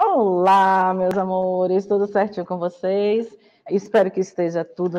Olá, meus amores, tudo certinho com vocês? Espero que esteja tudo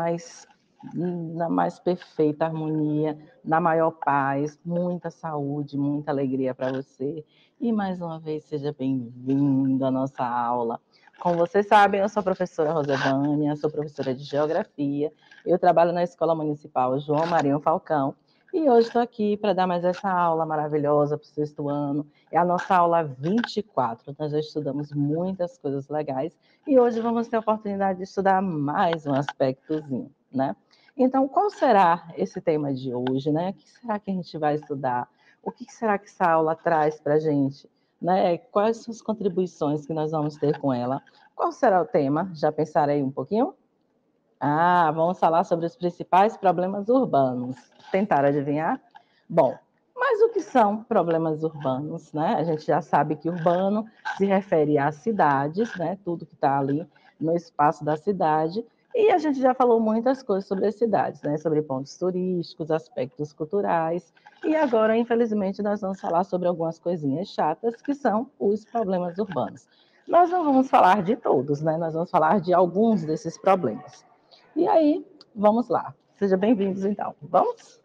na mais perfeita harmonia, na maior paz, muita saúde, muita alegria para você. E mais uma vez, seja bem-vindo à nossa aula. Como vocês sabem, eu sou a professora Rosevânia, sou professora de Geografia. Eu trabalho na Escola Municipal João Marinho Falcão. E hoje estou aqui para dar mais essa aula maravilhosa para o sexto ano. É a nossa aula 24. Nós já estudamos muitas coisas legais e hoje vamos ter a oportunidade de estudar mais um aspectozinho, né? Então, qual será esse tema de hoje, né? O que será que a gente vai estudar? O que será que essa aula traz para a gente? Né? Quais são as contribuições que nós vamos ter com ela? Qual será o tema? Já pensaram aí um pouquinho? Vamos falar sobre os principais problemas urbanos. Tentaram adivinhar? Bom, mas o que são problemas urbanos, né? A gente já sabe que urbano se refere às cidades, né? Tudo que está ali no espaço da cidade. E a gente já falou muitas coisas sobre as cidades, né? Sobre pontos turísticos, aspectos culturais. E agora, infelizmente, nós vamos falar sobre algumas coisinhas chatas que são os problemas urbanos. Nós não vamos falar de todos, né? Nós vamos falar de alguns desses problemas. E aí, vamos lá. Sejam bem-vindos, então. Vamos?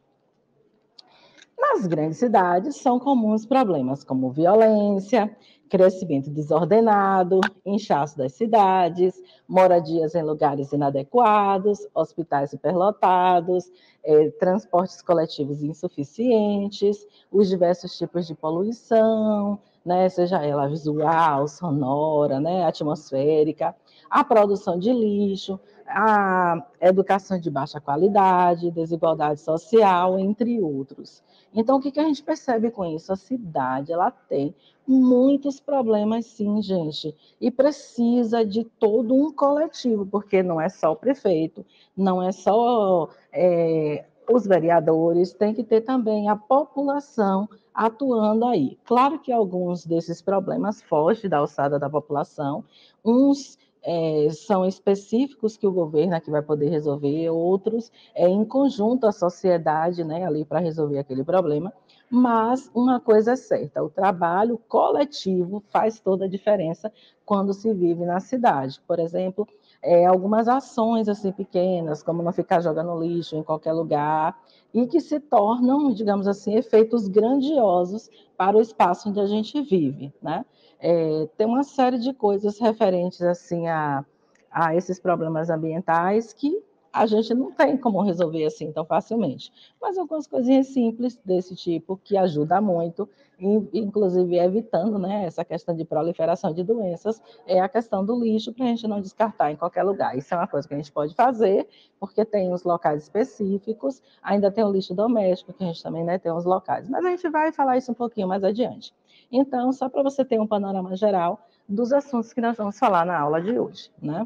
Nas grandes cidades, são comuns problemas como violência, crescimento desordenado, inchaço das cidades, moradias em lugares inadequados, hospitais superlotados, transportes coletivos insuficientes, os diversos tipos de poluição, né, seja ela visual, sonora, né, atmosférica, a produção de lixo, a educação de baixa qualidade, desigualdade social, entre outros. Então, o que a gente percebe com isso? A cidade, ela tem muitos problemas, sim, gente, e precisa de todo um coletivo, porque não é só o prefeito, não é só os vereadores, tem que ter também a população atuando aí. Claro que alguns desses problemas fogem da alçada da população, uns são específicos que o governo aqui vai poder resolver, outros em conjunto a sociedade, né, ali para resolver aquele problema, mas uma coisa é certa, o trabalho coletivo faz toda a diferença quando se vive na cidade. Por exemplo, algumas ações assim pequenas, como não ficar jogando lixo em qualquer lugar, e que se tornam, digamos assim, efeitos grandiosos para o espaço onde a gente vive, né? Tem uma série de coisas referentes assim a esses problemas ambientais que a gente não tem como resolver assim tão facilmente. Mas algumas coisinhas simples desse tipo que ajudam muito, inclusive evitando, né, essa questão de proliferação de doenças, é a questão do lixo para a gente não descartar em qualquer lugar. Isso é uma coisa que a gente pode fazer, porque tem os locais específicos, ainda tem o lixo doméstico, que a gente também, né, tem os locais. Mas a gente vai falar isso um pouquinho mais adiante. Então, só para você ter um panorama geral dos assuntos que nós vamos falar na aula de hoje, né?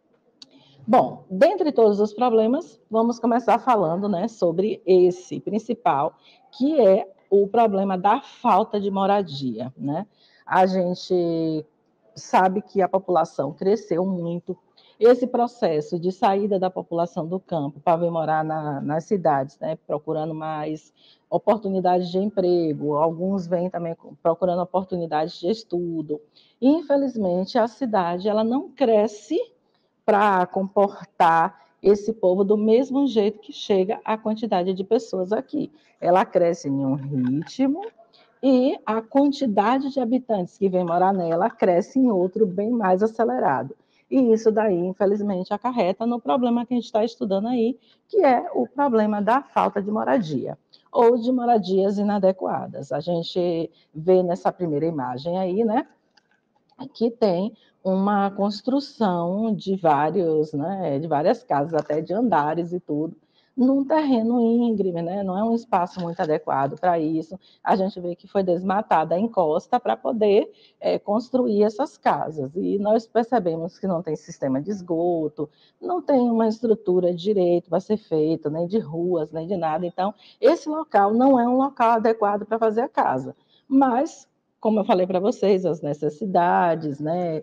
Bom, dentre todos os problemas, vamos começar falando, né, sobre esse principal, que é o problema da falta de moradia, né? A gente sabe que a população cresceu muito. Esse processo de saída da população do campo para vir morar nas cidades, né, procurando mais oportunidades de emprego, alguns vêm também procurando oportunidades de estudo. Infelizmente, a cidade ela não cresce para comportar esse povo do mesmo jeito que chega a quantidade de pessoas aqui. Ela cresce em um ritmo e a quantidade de habitantes que vem morar nela cresce em outro bem mais acelerado. E isso daí, infelizmente, acarreta no problema que a gente está estudando aí, que é o problema da falta de moradia, ou de moradias inadequadas. A gente vê nessa primeira imagem aí, né, que tem uma construção de vários, né, de várias casas, até de andares e tudo, num terreno íngreme, né? Não é um espaço muito adequado para isso. A gente vê que foi desmatada a encosta para poder construir essas casas. E nós percebemos que não tem sistema de esgoto, não tem uma estrutura direito para ser feita, nem de ruas, nem de nada. Então, esse local não é um local adequado para fazer a casa. Mas como eu falei para vocês, as necessidades, né,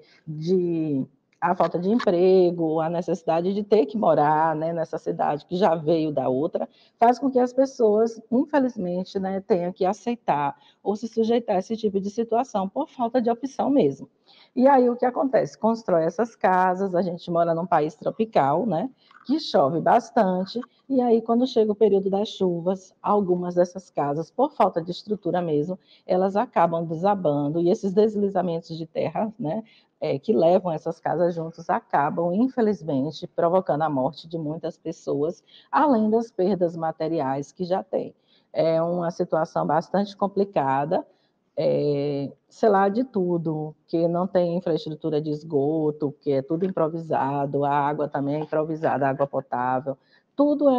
a falta de emprego, a necessidade de ter que morar, né, nessa cidade que já veio da outra, faz com que as pessoas, infelizmente, né, tenham que aceitar ou se sujeitar a esse tipo de situação por falta de opção mesmo. E aí o que acontece? Constrói essas casas, a gente mora num país tropical, né? Que chove bastante, e aí quando chega o período das chuvas, algumas dessas casas, por falta de estrutura mesmo, elas acabam desabando, e esses deslizamentos de terra, né? Que levam essas casas juntos, acabam, infelizmente, provocando a morte de muitas pessoas, além das perdas materiais que já tem. É uma situação bastante complicada, sei lá, de tudo, que não tem infraestrutura de esgoto, que é tudo improvisado, a água também é improvisada, a água potável, tudo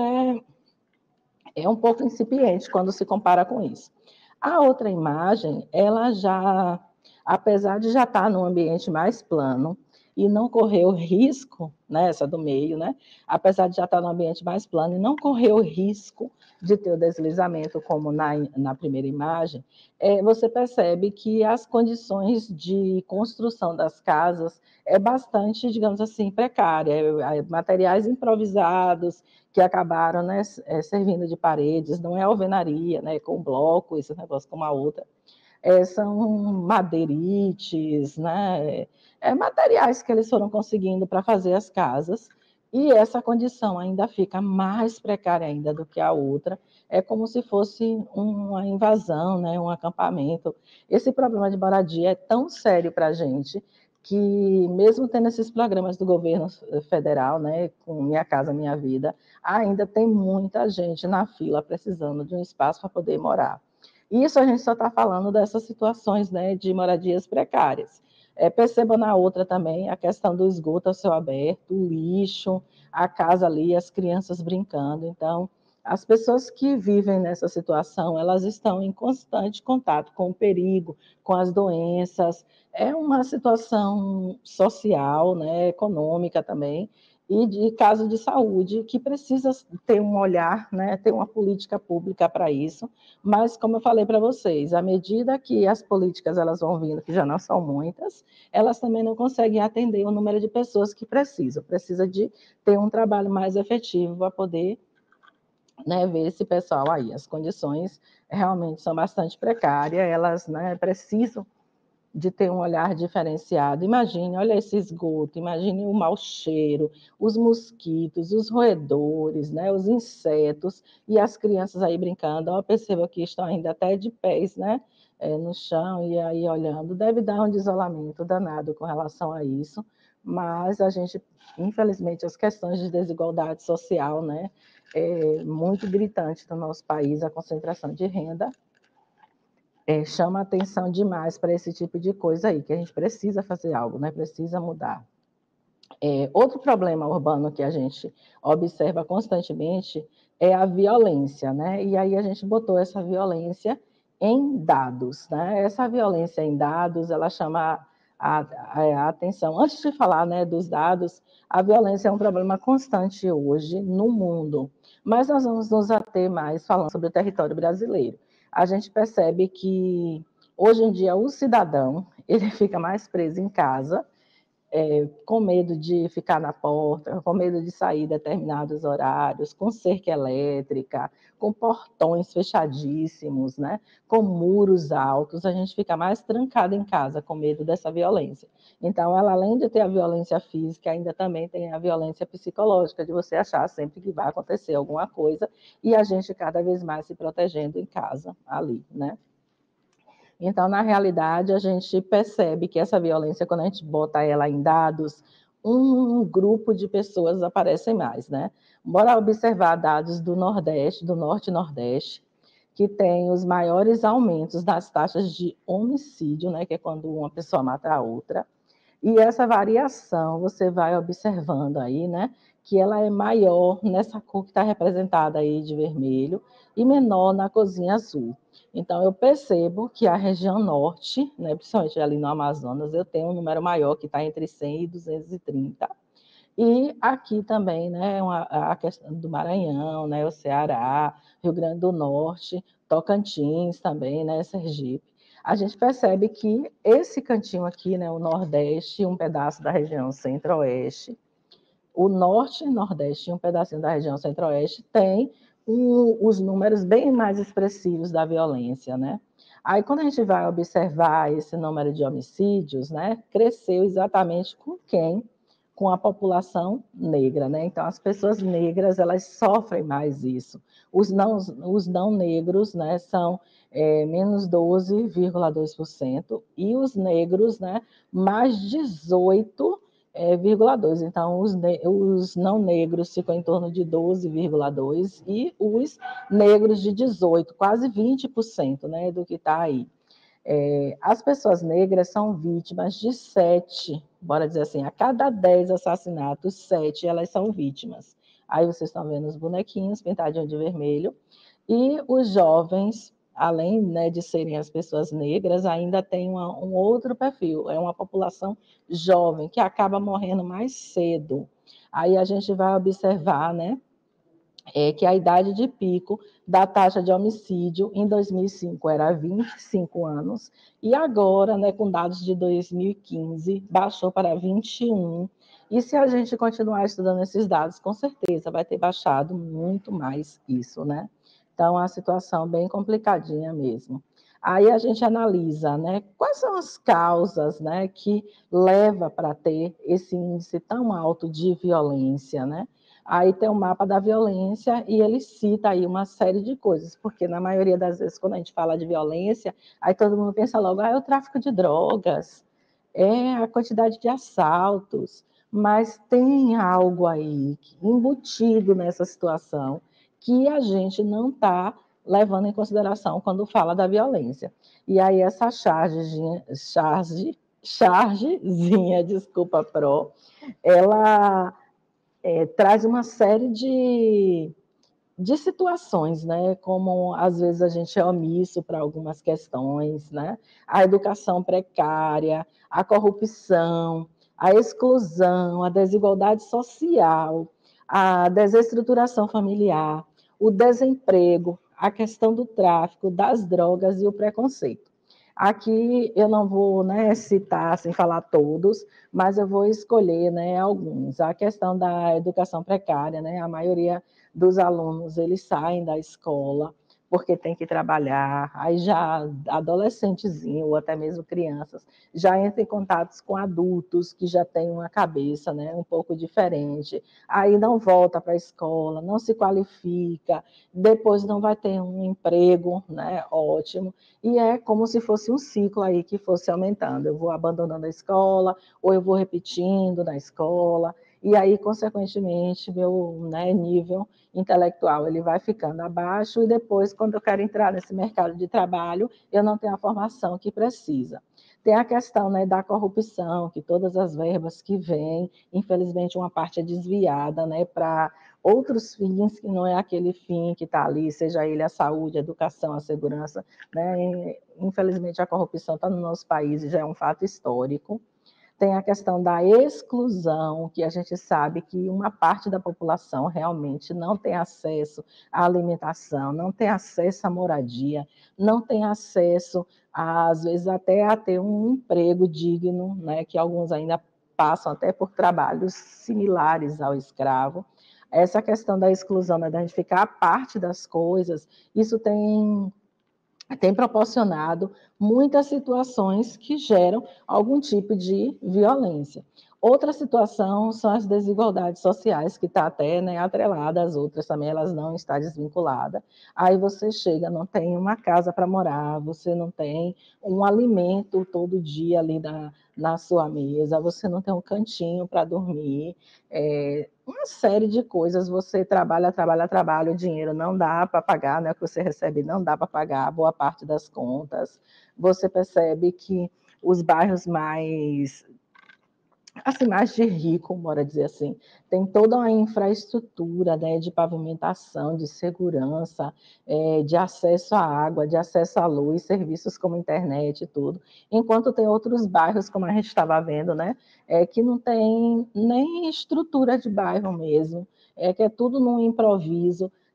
é um pouco incipiente quando se compara com isso. A outra imagem, ela já, apesar de já estar num ambiente mais plano e não correr o risco, né, essa do meio, né, apesar de já estar num ambiente mais plano e não correr o risco de ter o deslizamento, como na primeira imagem, você percebe que as condições de construção das casas é bastante, digamos assim, precária, materiais improvisados, que acabaram, né, servindo de paredes, não é alvenaria, né, com bloco, esse negócio como a outra, são madeirites, né, materiais que eles foram conseguindo para fazer as casas, e essa condição ainda fica mais precária ainda do que a outra, é como se fosse uma invasão, né, um acampamento. Esse problema de moradia é tão sério para a gente, que mesmo tendo esses programas do governo federal, né, com Minha Casa Minha Vida, ainda tem muita gente na fila precisando de um espaço para poder morar. Isso a gente só está falando dessas situações, né, de moradias precárias. Perceba na outra também a questão do esgoto a céu aberto, o lixo, a casa ali, as crianças brincando. Então, as pessoas que vivem nessa situação, elas estão em constante contato com o perigo, com as doenças. É uma situação social, né, econômica também, e de caso de saúde, que precisa ter um olhar, né, ter uma política pública para isso, mas como eu falei para vocês, à medida que as políticas elas vão vindo, que já não são muitas, elas também não conseguem atender o número de pessoas que precisam, precisa de ter um trabalho mais efetivo para poder, né, ver esse pessoal aí. As condições realmente são bastante precárias, elas, né, precisam de ter um olhar diferenciado. Imagine, olha esse esgoto, imagine o mau cheiro, os mosquitos, os roedores, né, os insetos, e as crianças aí brincando. Eu percebo que estão ainda até de pés, né, no chão, e aí olhando. Deve dar um desolamento danado com relação a isso, mas a gente, infelizmente, as questões de desigualdade social, né, é muito gritante no nosso país, a concentração de renda, chama atenção demais para esse tipo de coisa aí, que a gente precisa fazer algo, né? Precisa mudar. Outro problema urbano que a gente observa constantemente é a violência, né? E aí a gente botou essa violência em dados, né? Essa violência em dados, ela chama a atenção. Antes de falar, né, dos dados, a violência é um problema constante hoje no mundo, mas nós vamos nos ater mais falando sobre o território brasileiro. A gente percebe que hoje em dia o cidadão ele fica mais preso em casa, com medo de ficar na porta, com medo de sair determinados horários, com cerca elétrica, com portões fechadíssimos, né? Com muros altos, a gente fica mais trancado em casa com medo dessa violência. Então, ela, além de ter a violência física, ainda também tem a violência psicológica, de você achar sempre que vai acontecer alguma coisa, e a gente cada vez mais se protegendo em casa, ali, né? Então, na realidade, a gente percebe que essa violência, quando a gente bota ela em dados, um grupo de pessoas aparecem mais, né? Bora observar dados do Nordeste, do Norte e Nordeste, que tem os maiores aumentos das taxas de homicídio, né? Que é quando uma pessoa mata a outra. E essa variação você vai observando aí, né? Que ela é maior nessa cor que está representada aí de vermelho e menor na corzinha azul. Então, eu percebo que a região norte, né, principalmente ali no Amazonas, eu tenho um número maior que está entre 100 e 230. E aqui também, né, a questão do Maranhão, né, o Ceará, Rio Grande do Norte, Tocantins também, né, Sergipe. A gente percebe que esse cantinho aqui, né, o Nordeste, um pedaço da região Centro-Oeste, o Norte e Nordeste e um pedacinho da região Centro-Oeste tem os números bem mais expressivos da violência, né? Aí, quando a gente vai observar esse número de homicídios, né, cresceu exatamente com quem? Com a população negra, né? Então, as pessoas negras, elas sofrem mais isso. Os não negros, né, são menos 12,2%, e os negros, né, mais 18,2%. Então, os não negros ficam em torno de 12,2%, e os negros de 18%, quase 20%, né, do que está aí. As pessoas negras são vítimas de 7, bora dizer assim, a cada 10 assassinatos, 7 elas são vítimas. Aí vocês estão vendo os bonequinhos pintadinhos de vermelho. E os jovens, além, né, de serem as pessoas negras, ainda tem um outro perfil, é uma população jovem, que acaba morrendo mais cedo. Aí a gente vai observar, né, que a idade de pico da taxa de homicídio em 2005 era 25 anos, e agora, né, com dados de 2015, baixou para 21. E se a gente continuar estudando esses dados, com certeza vai ter baixado muito mais isso, né? Então, a situação bem complicadinha mesmo. Aí a gente analisa, né, quais são as causas, né, que leva para ter esse índice tão alto de violência, né? Aí tem o mapa da violência e ele cita aí uma série de coisas, porque na maioria das vezes, quando a gente fala de violência, aí todo mundo pensa logo, é o tráfico de drogas, é a quantidade de assaltos, mas tem algo aí embutido nessa situação que a gente não está levando em consideração quando fala da violência. E aí essa chargezinha, desculpa, Pro, ela traz uma série de situações, né? Como às vezes a gente é omisso para algumas questões, né? A educação precária, a corrupção, a exclusão, a desigualdade social, a desestruturação familiar, o desemprego, a questão do tráfico, das drogas e o preconceito. Aqui eu não vou, né, citar, sem falar todos, mas eu vou escolher, né, alguns. A questão da educação precária, né, a maioria dos alunos, eles saem da escola porque tem que trabalhar, aí já adolescentezinho, ou até mesmo crianças, já entram em contatos com adultos que já têm uma cabeça, né, um pouco diferente, aí não volta para a escola, não se qualifica, depois não vai ter um emprego, né, ótimo, e é como se fosse um ciclo aí que fosse aumentando, eu vou abandonando a escola, ou eu vou repetindo na escola, e aí, consequentemente, meu, né, nível intelectual ele vai ficando abaixo, e depois, quando eu quero entrar nesse mercado de trabalho, eu não tenho a formação que precisa. Tem a questão, né, da corrupção, que todas as verbas que vêm, infelizmente, uma parte é desviada, né, para outros fins, que não é aquele fim que está ali, seja ele a saúde, a educação, a segurança, né? Infelizmente, a corrupção está no nosso país e já é um fato histórico. Tem a questão da exclusão, que a gente sabe que uma parte da população realmente não tem acesso à alimentação, não tem acesso à moradia, não tem acesso, às vezes, até a ter um emprego digno, né, que alguns ainda passam até por trabalhos similares ao escravo. Essa questão da exclusão, né, da gente ficar à parte das coisas, isso tem proporcionado muitas situações que geram algum tipo de violência. Outra situação são as desigualdades sociais, que está até, né, atrelada às outras também, elas não estão desvinculadas. Aí você chega, não tem uma casa para morar, você não tem um alimento todo dia ali na sua mesa, você não tem um cantinho para dormir, uma série de coisas, você trabalha, o dinheiro não dá para pagar, né, o que você recebe não dá para pagar boa parte das contas, você percebe que os bairros mais, assim, mais de rico, bora dizer assim, tem toda uma infraestrutura, né, de pavimentação, de segurança, de acesso à água, de acesso à luz, serviços como internet e tudo, enquanto tem outros bairros, como a gente estava vendo, né, que não tem nem estrutura de bairro mesmo, que é tudo num improviso,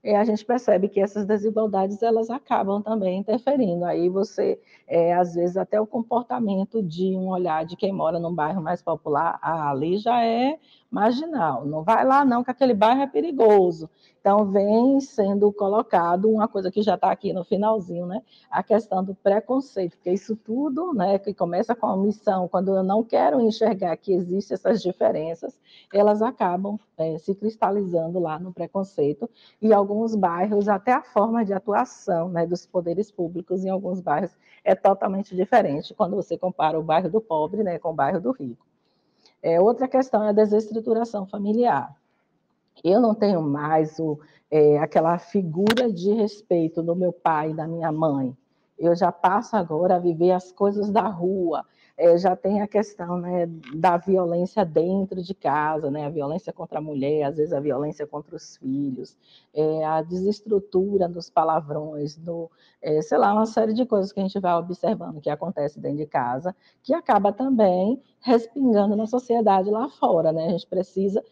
a gente percebe que essas desigualdades elas acabam também interferindo. Aí você, às vezes, até o comportamento de um olhar de quem mora num bairro mais popular, ali já é marginal. Não vai lá não, que aquele bairro é perigoso. Então, vem sendo colocado uma coisa que já está aqui no finalzinho, né? A questão do preconceito, porque isso tudo, né, que começa com a omissão, quando eu não quero enxergar que existem essas diferenças, elas acabam se cristalizando lá no preconceito, e alguns bairros, até a forma de atuação, né, dos poderes públicos em alguns bairros é totalmente diferente quando você compara o bairro do pobre, né, com o bairro do rico. Outra questão é a desestruturação familiar. Eu não tenho mais aquela figura de respeito do meu pai e da minha mãe. Eu já passo agora a viver as coisas da rua. Já tem a questão, né, da violência dentro de casa, né, a violência contra a mulher, às vezes a violência contra os filhos, a desestrutura dos palavrões, sei lá, uma série de coisas que a gente vai observando que acontece dentro de casa, que acaba também respingando na sociedade lá fora, né? A gente precisa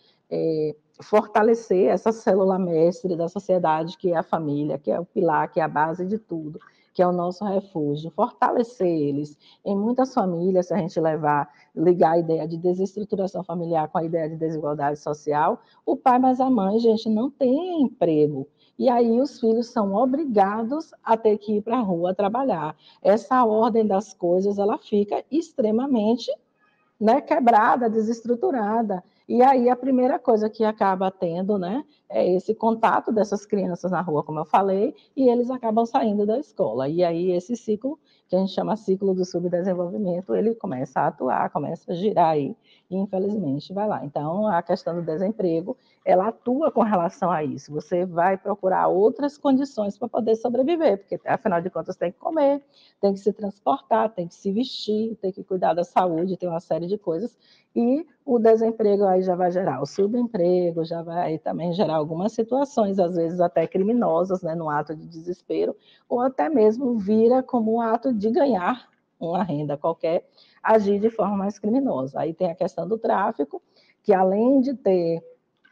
fortalecer essa célula mestre da sociedade, que é a família, que é o pilar, que é a base de tudo, que é o nosso refúgio, fortalecer eles. Em muitas famílias, se a gente ligar a ideia de desestruturação familiar com a ideia de desigualdade social, o pai mais a mãe, gente, não tem emprego. E aí os filhos são obrigados a ter que ir para a rua trabalhar. Essa ordem das coisas, ela fica extremamente, né, quebrada, desestruturada. E aí a primeira coisa que acaba tendo, né, é esse contato dessas crianças na rua, como eu falei, e eles acabam saindo da escola. E aí esse ciclo, que a gente chama ciclo do subdesenvolvimento, ele começa a atuar, começa a girar aí, e infelizmente vai lá. Então, a questão do desemprego, ela atua com relação a isso. Você vai procurar outras condições para poder sobreviver, porque afinal de contas tem que comer, tem que se transportar, tem que se vestir, tem que cuidar da saúde, tem uma série de coisas, e o desemprego aí já vai gerar o subemprego, já vai também gerar algumas situações, às vezes até criminosas, né, no ato de desespero, ou até mesmo vira como um ato de ganhar uma renda qualquer, agir de forma mais criminosa. Aí tem a questão do tráfico, que além de ter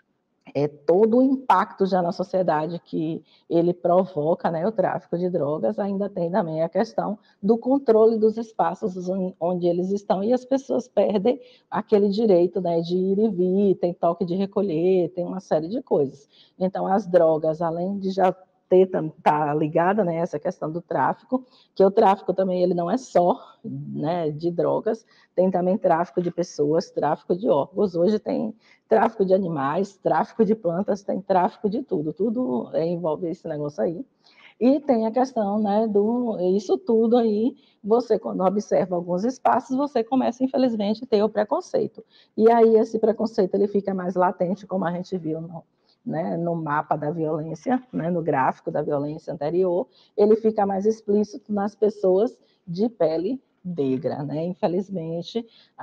todo o impacto já na sociedade que ele provoca, né, o tráfico de drogas, ainda tem também a questão do controle dos espaços onde eles estão, e as pessoas perdem aquele direito, né, de ir e vir, tem toque de recolher, tem uma série de coisas. Então, as drogas, além de já tá ligada, né, essa questão do tráfico, que o tráfico também ele não é só, né, de drogas, tem também tráfico de pessoas, tráfico de órgãos. Hoje tem tráfico de animais, tráfico de plantas, tem tráfico de tudo, tudo envolve esse negócio aí. E tem a questão, né, isso tudo aí, você quando observa alguns espaços, você começa, infelizmente, a ter o preconceito. E aí esse preconceito ele fica mais latente, como a gente viu no mapa da violência, né, no gráfico da violência anterior, ele fica mais explícito nas pessoas de pele negra, né? Infelizmente,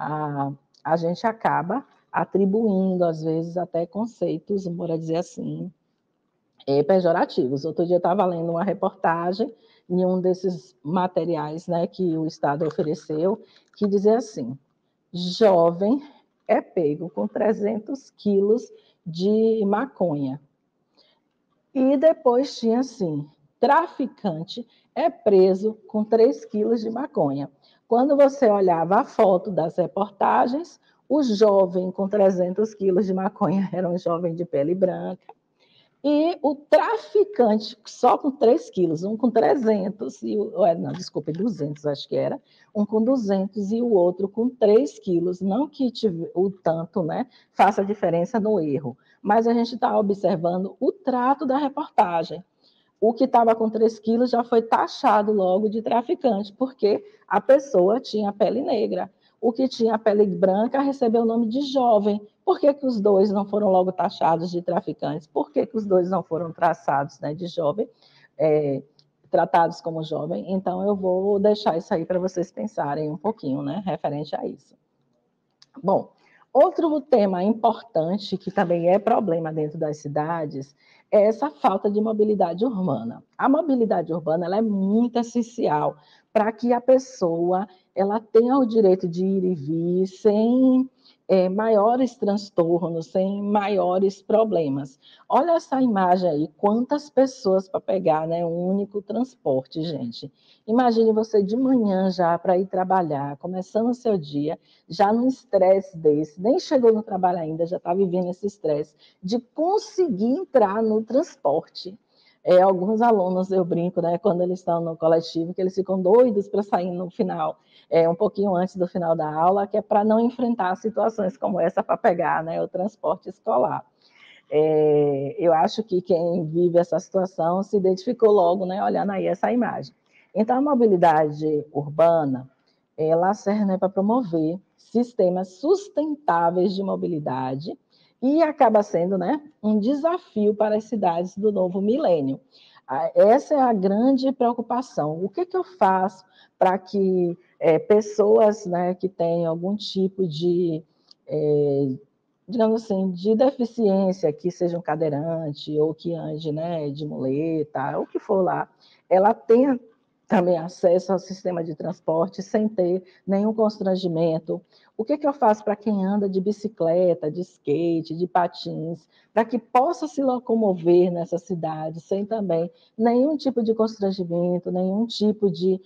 a gente acaba atribuindo, às vezes, até conceitos, bora dizer assim, pejorativos. Outro dia eu estava lendo uma reportagem em um desses materiais, né, que o Estado ofereceu, que dizia assim: jovem é pego com 300 quilos de maconha. E depois tinha assim: traficante é preso com 3 quilos de maconha. Quando você olhava a foto das reportagens, o jovem com 300 quilos de maconha era um jovem de pele branca, e o traficante só com 3 quilos, um com 300, não, desculpa, 200 acho que era, um com 200 e o outro com 3 quilos. Não que o tanto, né, faça diferença no erro, mas a gente está observando o trato da reportagem. O que estava com 3 quilos já foi taxado logo de traficante, porque a pessoa tinha pele negra. O que tinha pele branca recebeu o nome de jovem. Por que os dois não foram logo taxados de traficantes? Por que os dois não foram traçados, né, de jovem, tratados como jovem? Então, eu vou deixar isso aí para vocês pensarem um pouquinho, né, referente a isso. Bom, outro tema importante, que também é problema dentro das cidades, é essa falta de mobilidade urbana. A mobilidade urbana ela é muito essencial para que a pessoa ela tenha o direito de ir e vir sem maiores transtornos, sem maiores problemas. Olha essa imagem aí, quantas pessoas para pegar, né, um único transporte, gente. Imagine você de manhã já para ir trabalhar, começando o seu dia, já num estresse desse, nem chegou no trabalho ainda, já está vivendo esse estresse de conseguir entrar no transporte. Alguns alunos, eu brinco, né, quando eles estão no coletivo, que eles ficam doidos para sair no final, um pouquinho antes do final da aula, que é para não enfrentar situações como essa para pegar, né, o transporte escolar. Eu acho que quem vive essa situação se identificou logo, né, olhando aí essa imagem. Então, a mobilidade urbana, ela serve, né, para promover sistemas sustentáveis de mobilidade e acaba sendo, né, um desafio para as cidades do novo milênio. Essa é a grande preocupação. O que eu faço para que pessoas, né, que têm algum tipo de, digamos assim, de deficiência, que seja um cadeirante ou que ande, né, de muleta, ou o que for lá, ela tenha também acesso ao sistema de transporte sem ter nenhum constrangimento. O que eu faço para quem anda de bicicleta, de skate, de patins, para que possa se locomover nessa cidade sem também nenhum tipo de constrangimento, nenhum tipo de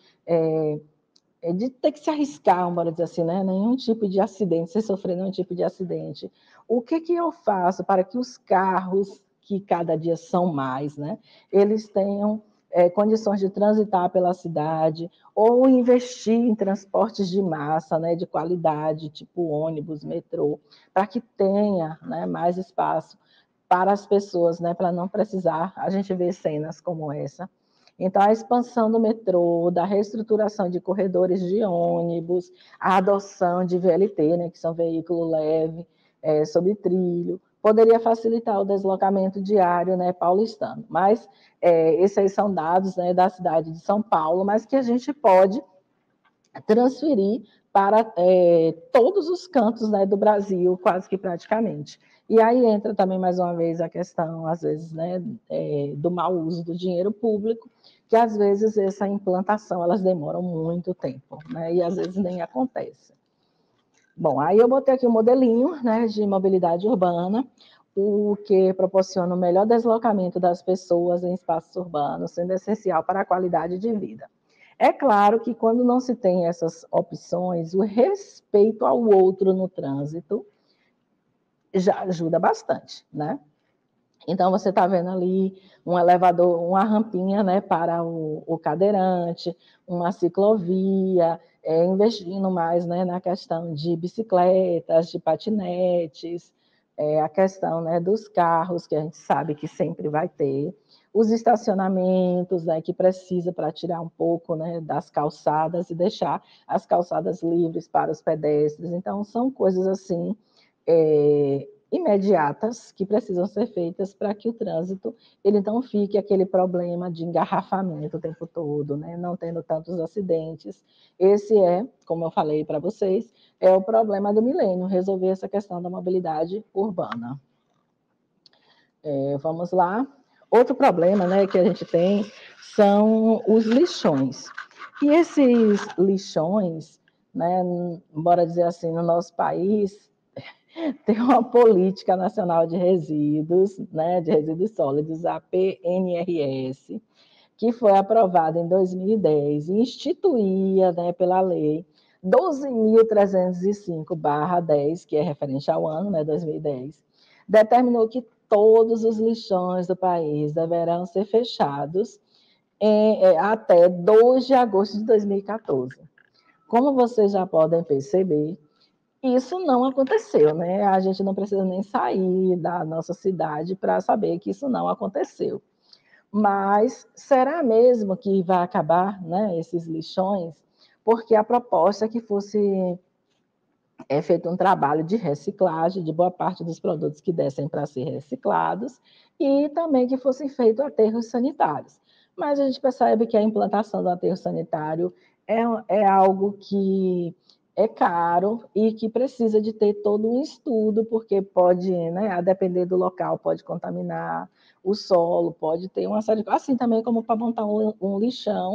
ter que se arriscar, bora dizer assim, né? Nenhum tipo de acidente, sem sofrer nenhum tipo de acidente. O que eu faço para que os carros, que cada dia são mais, né? Eles tenham condições de transitar pela cidade, ou investir em transportes de massa, né, de qualidade, tipo ônibus, metrô, para que tenha, né, mais espaço para as pessoas, né, para não precisar a gente ver cenas como essa. Então, a expansão do metrô, da reestruturação de corredores de ônibus, a adoção de VLT, né, que são veículo leve, sobre trilho, poderia facilitar o deslocamento diário, né, paulistano. Mas esses aí são dados, né, da cidade de São Paulo, mas que a gente pode transferir para todos os cantos, né, do Brasil, quase que praticamente. E aí entra também, mais uma vez, a questão, às vezes, né, do mau uso do dinheiro público, que às vezes essa implantação, elas demoram muito tempo, né, e às vezes nem acontece. Bom, aí eu botei aqui o modelinho, né, de mobilidade urbana, o que proporciona o melhor deslocamento das pessoas em espaços urbanos, sendo essencial para a qualidade de vida. É claro que quando não se tem essas opções, o respeito ao outro no trânsito já ajuda bastante, né? Então, você está vendo ali um elevador, uma rampinha, né, para o cadeirante, uma ciclovia, investindo mais, né, na questão de bicicletas, de patinetes, a questão, né, dos carros, que a gente sabe que sempre vai ter, os estacionamentos, né, que precisa para tirar um pouco, né, das calçadas e deixar as calçadas livres para os pedestres. Então, são coisas assim, imediatas que precisam ser feitas para que o trânsito ele não fique aquele problema de engarrafamento o tempo todo, né? Não tendo tantos acidentes. Esse como eu falei para vocês, é o problema do milênio, resolver essa questão da mobilidade urbana. Vamos lá. Outro problema, né, que a gente tem são os lixões. E esses lixões, né, bora dizer assim, no nosso país, tem uma política nacional de resíduos, né, de resíduos sólidos, a PNRS, que foi aprovada em 2010 e instituía, né, pela lei 12.305/10, que é referente ao ano, né, 2010, determinou que todos os lixões do país deverão ser fechados até 2 de agosto de 2014. Como vocês já podem perceber, isso não aconteceu, né? A gente não precisa nem sair da nossa cidade para saber que isso não aconteceu. Mas será mesmo que vai acabar, né, esses lixões? Porque a proposta é que fosse feito um trabalho de reciclagem de boa parte dos produtos que dessem para ser reciclados e também que fossem feitos aterros sanitários. Mas a gente percebe que a implantação do aterro sanitário é algo que é caro e que precisa de ter todo um estudo, porque pode, né, a depender do local, pode contaminar o solo, pode ter uma série de coisas, assim também como para montar um lixão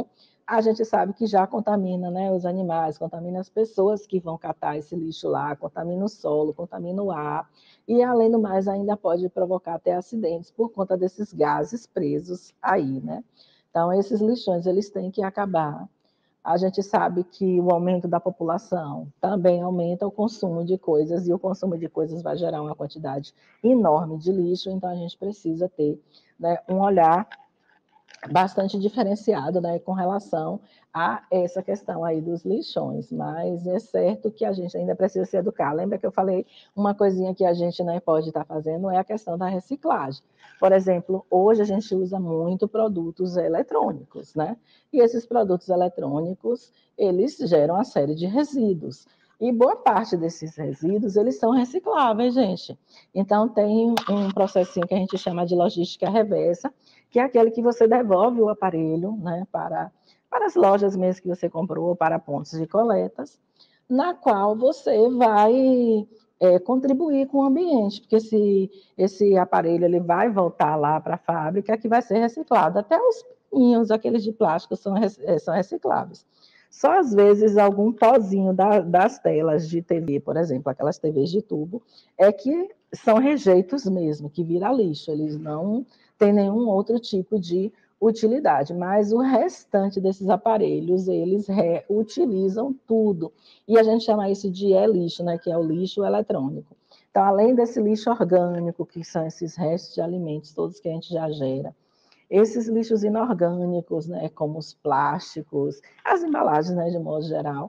a gente sabe que já contamina, né, os animais, contamina as pessoas que vão catar esse lixo lá, contamina o solo, contamina o ar, e além do mais ainda pode provocar até acidentes por conta desses gases presos aí, né? Então esses lixões eles têm que acabar. A gente sabe que o aumento da população também aumenta o consumo de coisas, e o consumo de coisas vai gerar uma quantidade enorme de lixo, então a gente precisa ter, né, um olhar bastante diferenciado, né, com relação a essa questão aí dos lixões, mas é certo que a gente ainda precisa se educar. Lembra que eu falei uma coisinha que a gente, né, pode estar fazendo é a questão da reciclagem. Por exemplo, hoje a gente usa muito produtos eletrônicos, né? E esses produtos eletrônicos, eles geram uma série de resíduos. E boa parte desses resíduos, eles são recicláveis, gente. Então, tem um processinho que a gente chama de logística reversa, que é aquele que você devolve o aparelho, né, para as lojas mesmo que você comprou, para pontos de coletas, na qual você vai contribuir com o ambiente, porque esse aparelho ele vai voltar lá para a fábrica, que vai ser reciclado. Até os pinhos, aqueles de plástico, são recicláveis. Só às vezes algum pozinho das telas de TV, por exemplo, aquelas TVs de tubo, é que são rejeitos mesmo, que vira lixo, eles não têm nenhum outro tipo de utilidade, mas o restante desses aparelhos, eles reutilizam tudo, e a gente chama isso de e-lixo, né, que é o lixo eletrônico. Então, além desse lixo orgânico, que são esses restos de alimentos, todos que a gente já gera, esses lixos inorgânicos, né, como os plásticos, as embalagens, né, de modo geral,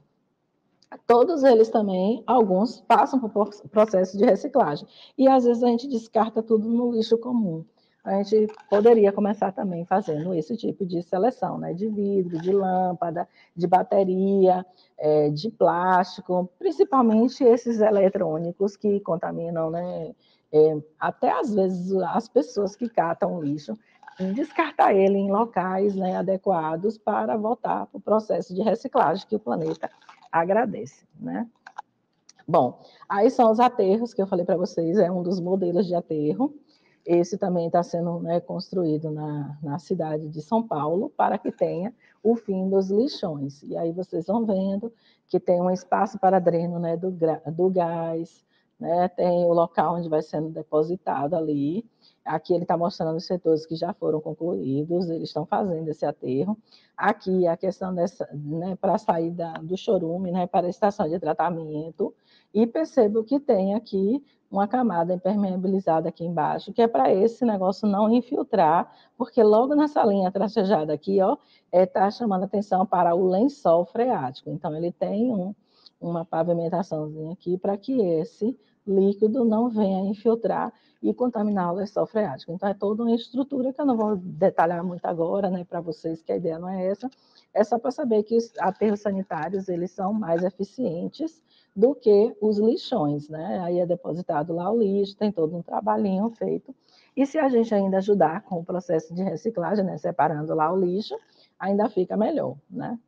todos eles também, alguns passam por processo de reciclagem. E às vezes a gente descarta tudo no lixo comum. A gente poderia começar também fazendo esse tipo de seleção, né? De vidro, de lâmpada, de bateria, de plástico, principalmente esses eletrônicos que contaminam, né? Até às vezes as pessoas que catam lixo, descartar ele em locais, né, adequados para voltar para o processo de reciclagem que o planeta agradece, né? Bom, aí são os aterros que eu falei para vocês, é um dos modelos de aterro. Esse também está sendo, né, construído na cidade de São Paulo para que tenha o fim dos lixões. E aí vocês vão vendo que tem um espaço para dreno, né, do gás, né, tem o local onde vai sendo depositado ali. Aqui ele está mostrando os setores que já foram concluídos, eles estão fazendo esse aterro. Aqui a questão dessa, né, para sair do chorume, né, para a estação de tratamento, e percebo que tem aqui uma camada impermeabilizada aqui embaixo, que é para esse negócio não infiltrar, porque logo nessa linha tracejada aqui, ó, está chamando atenção para o lençol freático. Então, ele tem uma pavimentaçãozinha aqui para que esse líquido não venha infiltrar e contaminar o lençol freático. Então, é toda uma estrutura que eu não vou detalhar muito agora, né, para vocês, que a ideia não é essa. É só para saber que os aterros sanitários, eles são mais eficientes do que os lixões, né? Aí é depositado lá o lixo, tem todo um trabalhinho feito. E se a gente ainda ajudar com o processo de reciclagem, né, separando lá o lixo, ainda fica melhor, né?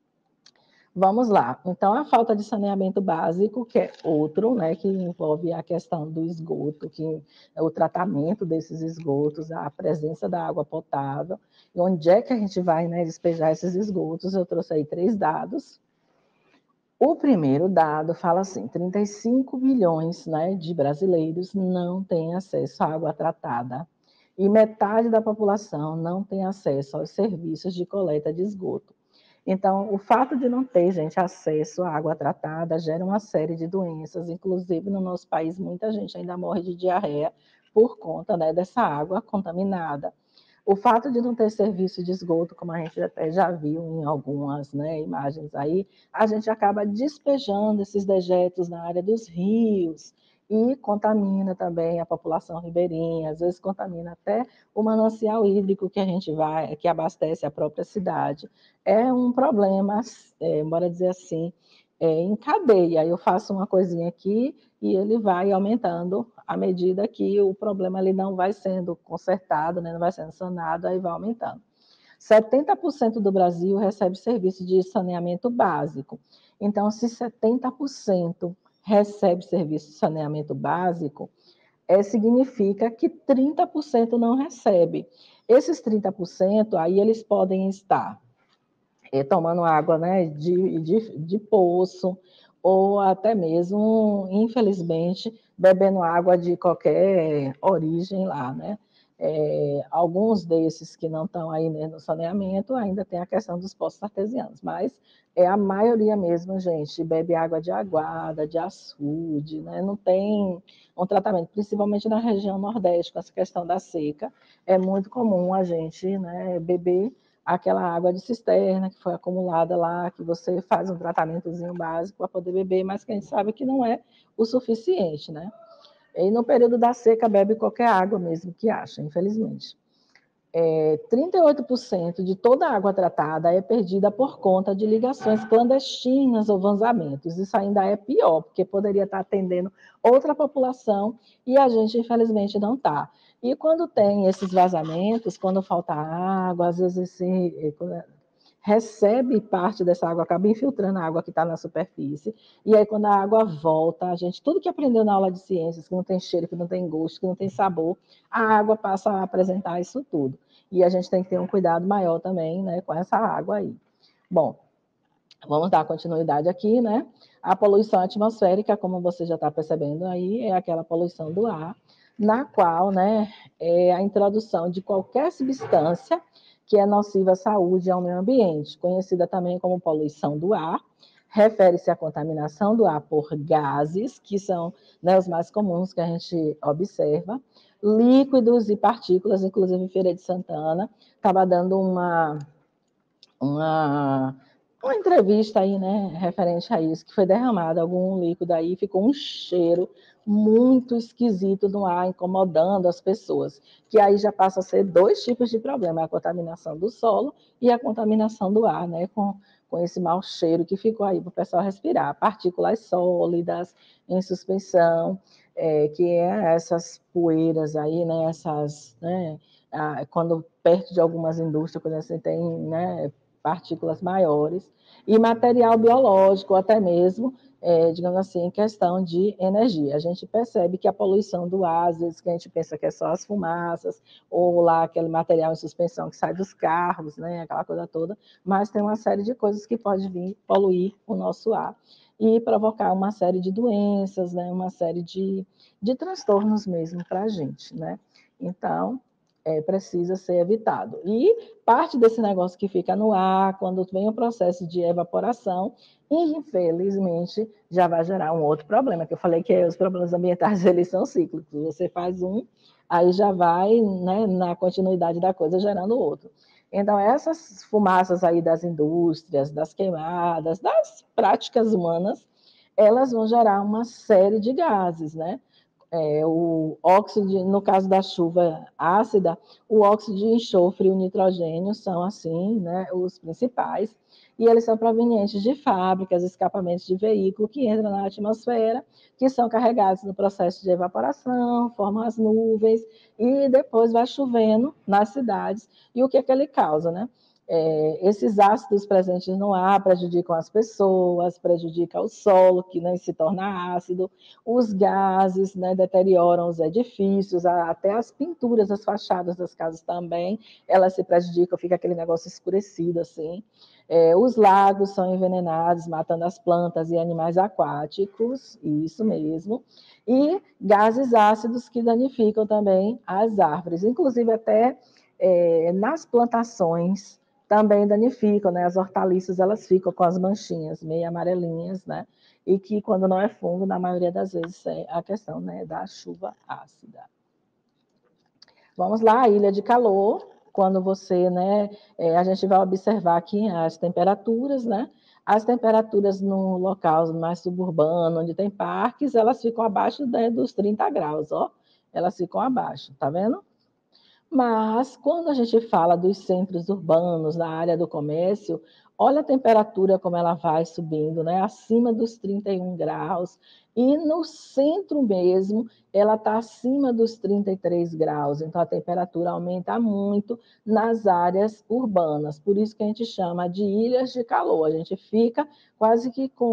Vamos lá. Então, a falta de saneamento básico, que é outro, né, que envolve a questão do esgoto, que é o tratamento desses esgotos, a presença da água potável, e onde é que a gente vai, né, despejar esses esgotos. Eu trouxe aí 3 dados. O primeiro dado fala assim, 35 milhões, né, de brasileiros não têm acesso à água tratada, e metade da população não tem acesso aos serviços de coleta de esgoto. Então, o fato de não ter, gente, acesso à água tratada gera uma série de doenças, inclusive no nosso país, muita gente ainda morre de diarreia por conta, né, dessa água contaminada. O fato de não ter serviço de esgoto, como a gente até já viu em algumas, né, imagens aí, a gente acaba despejando esses dejetos na área dos rios e contamina também a população ribeirinha, às vezes contamina até o manancial hídrico que a gente vai, que abastece a própria cidade. É um problema, bora dizer assim, em cadeia. Eu faço uma coisinha aqui e ele vai aumentando à medida que o problema ele não vai sendo consertado, né, não vai sendo sanado, aí vai aumentando. 70% do Brasil recebe serviço de saneamento básico. Então, se 70% recebe serviço de saneamento básico, significa que 30% não recebe. Esses 30%, aí eles podem estar tomando água, né, de poço, ou até mesmo, infelizmente, bebendo água de qualquer origem lá, né? Alguns desses que não estão aí, né, no saneamento ainda tem a questão dos poços artesianos, mas a maioria mesmo, gente, bebe água de aguada, de açude, né? Não tem um tratamento, principalmente na região Nordeste, com essa questão da seca, é muito comum a gente, né, beber aquela água de cisterna que foi acumulada lá, que você faz um tratamentozinho básico para poder beber, mas que a gente sabe que não é o suficiente, né? E no período da seca bebe qualquer água mesmo que acha, infelizmente. 38% de toda a água tratada é perdida por conta de ligações clandestinas ou vazamentos. Isso ainda é pior, porque poderia estar atendendo outra população e a gente, infelizmente, não está. E quando tem esses vazamentos, quando falta água, às vezes recebe parte dessa água, acaba infiltrando a água que está na superfície, e aí quando a água volta, a gente, tudo que aprendeu na aula de ciências, que não tem cheiro, que não tem gosto, que não tem sabor, a água passa a apresentar isso tudo. E a gente tem que ter um cuidado maior também, né, com essa água aí. Bom, vamos dar continuidade aqui, né? A poluição atmosférica, como você já está percebendo aí, é aquela poluição do ar, na qual, né, é a introdução de qualquer substância que é nociva à saúde e ao meio ambiente, conhecida também como poluição do ar, refere-se à contaminação do ar por gases, que são, né, os mais comuns que a gente observa, líquidos e partículas, inclusive em Feira de Santana, estava dando uma entrevista aí, né, referente a isso, que foi derramado algum líquido aí, ficou um cheiro muito esquisito no ar, incomodando as pessoas, que aí já passa a ser dois tipos de problema, a contaminação do solo e a contaminação do ar, né, com esse mau cheiro que ficou aí para o pessoal respirar, partículas sólidas em suspensão, que é essas poeiras aí, né, essas, né, quando perto de algumas indústrias, quando você tem, né, partículas maiores, e material biológico, até mesmo, digamos assim, em questão de energia. A gente percebe que a poluição do ar, às vezes que a gente pensa que é só as fumaças, ou lá aquele material em suspensão que sai dos carros, né, aquela coisa toda, mas tem uma série de coisas que pode vir poluir o nosso ar e provocar uma série de doenças, né, uma série de transtornos mesmo para a gente, né? Então, precisa ser evitado. E parte desse negócio que fica no ar, quando vem o processo de evaporação, infelizmente, já vai gerar um outro problema, que eu falei que os problemas ambientais, eles são cíclicos. Você faz um, aí já vai, né, na continuidade da coisa, gerando outro. Então, essas fumaças aí das indústrias, das queimadas, das práticas humanas, elas vão gerar uma série de gases, né? O óxido, no caso da chuva ácida, o óxido de enxofre e o nitrogênio são, assim, né, os principais, e eles são provenientes de fábricas, escapamentos de veículo que entram na atmosfera, que são carregados no processo de evaporação, formam as nuvens, e depois vai chovendo nas cidades, e o que é que ele causa, né? Esses ácidos presentes no ar prejudicam as pessoas, prejudicam o solo, que nem se torna ácido, os gases, né, deterioram os edifícios, até as pinturas, as fachadas das casas também, elas se prejudicam, fica aquele negócio escurecido assim. Os lagos são envenenados, matando as plantas e animais aquáticos, isso mesmo, e gases ácidos que danificam também as árvores, inclusive até nas plantações também danificam, né? As hortaliças, elas ficam com as manchinhas meio amarelinhas, né? E que quando não é fungo, na maioria das vezes é a questão, né, da chuva ácida. Vamos lá, a ilha de calor, quando você, né, a gente vai observar aqui as temperaturas, né? As temperaturas no local mais suburbano, onde tem parques, elas ficam abaixo, né, dos 30 graus, ó. Elas ficam abaixo, tá vendo? Mas, quando a gente fala dos centros urbanos, na área do comércio, olha a temperatura como ela vai subindo, né? Acima dos 31 graus. E no centro mesmo, ela está acima dos 33 graus. Então, a temperatura aumenta muito nas áreas urbanas. Por isso que a gente chama de ilhas de calor. A gente fica quase que com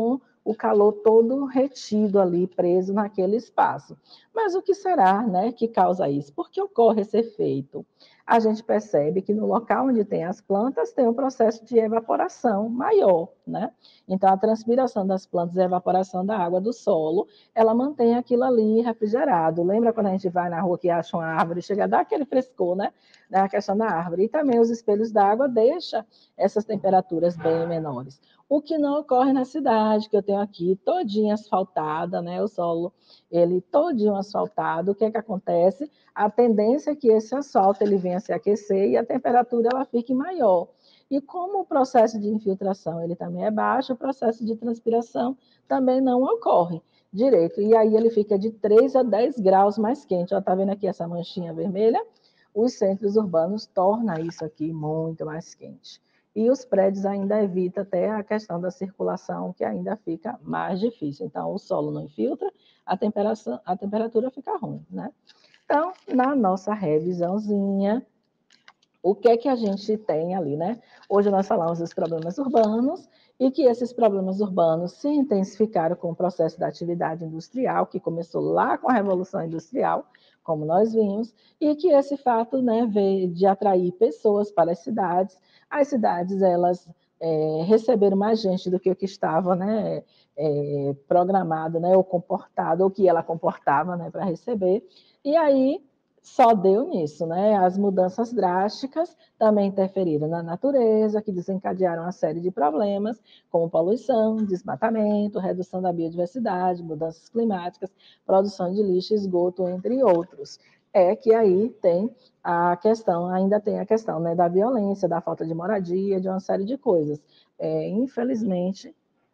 o calor todo retido ali, preso naquele espaço. Mas o que será, né, que causa isso? Por que ocorre esse efeito? A gente percebe que no local onde tem as plantas tem um processo de evaporação maior, né? Então, a transpiração das plantas e a evaporação da água do solo, ela mantém aquilo ali refrigerado. Lembra quando a gente vai na rua que acha uma árvore, chega a dar aquele frescor, né? Na questão da árvore. E também os espelhos d'água deixam essas temperaturas bem menores. O que não ocorre na cidade, que eu tenho aqui todinha asfaltada, né? O solo, ele todinho asfaltado. O que é que acontece? A tendência é que esse asfalto ele venha se aquecer e a temperatura ela fique maior. E como o processo de infiltração ele também é baixo, o processo de transpiração também não ocorre direito. E aí ele fica de 3 a 10 graus mais quente. Está vendo aqui essa manchinha vermelha? Os centros urbanos tornam isso aqui muito mais quente. E os prédios ainda evitam até a questão da circulação, que ainda fica mais difícil. Então, o solo não infiltra, a temperatura fica ruim, né? Então, na nossa revisãozinha, o que é que a gente tem ali, né? Hoje nós falamos dos problemas urbanos e que esses problemas urbanos se intensificaram com o processo da atividade industrial, que começou lá com a Revolução Industrial, como nós vimos, e que esse fato, né, veio de atrair pessoas para as cidades elas receberam mais gente do que o que estava, né, programado, né, ou comportado, ou que ela comportava, né, para receber, e aí só deu nisso, né? As mudanças drásticas também interferiram na natureza, que desencadearam uma série de problemas, como poluição, desmatamento, redução da biodiversidade, mudanças climáticas, produção de lixo, esgoto, entre outros. É que aí tem a questão, ainda tem a questão, né, da violência, da falta de moradia, de uma série de coisas. Infelizmente,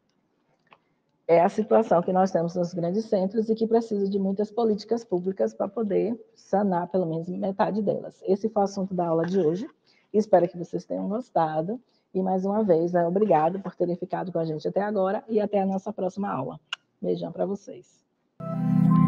é a situação que nós temos nos grandes centros e que precisa de muitas políticas públicas para poder sanar pelo menos metade delas. Esse foi o assunto da aula de hoje. Espero que vocês tenham gostado. E mais uma vez, né, obrigado por terem ficado com a gente até agora e até a nossa próxima aula. Beijão para vocês.